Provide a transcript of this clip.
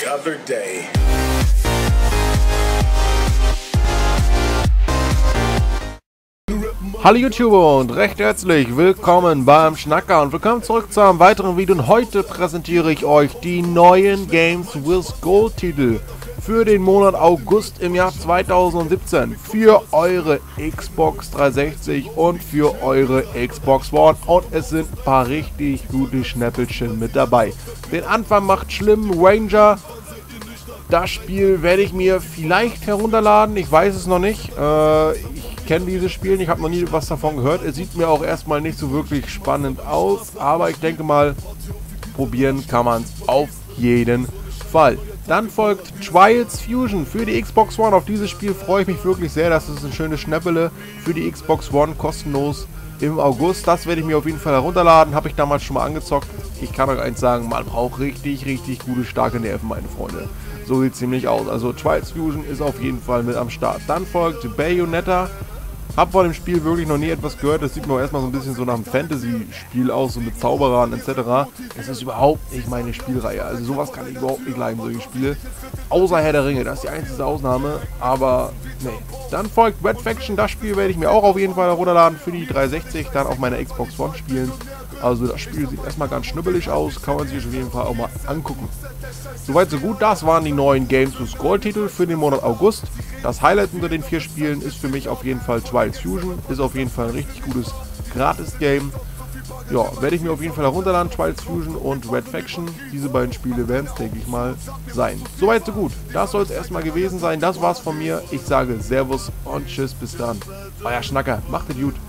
other day. Hallo YouTuber und recht herzlich willkommen beim Schnacker und willkommen zurück zu einem weiteren Video. Und heute präsentiere ich euch die neuen Games with Gold Titel für den Monat August im Jahr 2017 für eure Xbox 360 und für eure Xbox One, und es sind ein paar richtig gute Schnäppelchen mit dabei. Den Anfang macht schlimm Ranger. Das Spiel werde ich mir vielleicht herunterladen, ich weiß es noch nicht. Ich kenne dieses Spiel, ich habe noch nie was davon gehört. Es sieht mir auch erstmal nicht so wirklich spannend aus, aber ich denke mal, probieren kann man es auf jeden Fall. Dann folgt Trials Fusion für die Xbox One. Auf dieses Spiel freue ich mich wirklich sehr. Das ist ein schönes Schnäppele für die Xbox One, kostenlos im August. Das werde ich mir auf jeden Fall herunterladen. Habe ich damals schon mal angezockt. Ich kann euch eins sagen, man braucht richtig gute, starke Nerven, meine Freunde. So sieht es ziemlich aus. Also Trials Fusion ist auf jeden Fall mit am Start. Dann folgt Bayonetta. Hab von dem Spiel wirklich noch nie etwas gehört. Das sieht mir auch erstmal so ein bisschen so nach einem Fantasy-Spiel aus, so mit Zauberern etc. Es ist überhaupt nicht meine Spielreihe. Also sowas kann ich überhaupt nicht leiden, solche Spiele. Außer Herr der Ringe, das ist die einzige Ausnahme. Aber nee. Dann folgt Red Faction. Das Spiel werde ich mir auch auf jeden Fall herunterladen für die 360. Dann auf meiner Xbox One spielen. Also das Spiel sieht erstmal ganz schnubbelig aus. Kann man sich auf jeden Fall auch mal angucken. Soweit so gut. Das waren die neuen Games with Gold Titel für den Monat August. Das Highlight unter den 4 Spielen ist für mich auf jeden Fall Trials Fusion. Ist auf jeden Fall ein richtig gutes Gratis-Game. Ja, werde ich mir auf jeden Fall herunterladen. Trials Fusion und Red Faction. Diese beiden Spiele werden es, denke ich mal, sein. Soweit so gut. Das soll es erstmal gewesen sein. Das war's von mir. Ich sage Servus und Tschüss. Bis dann. Euer Schnacker. Macht es gut.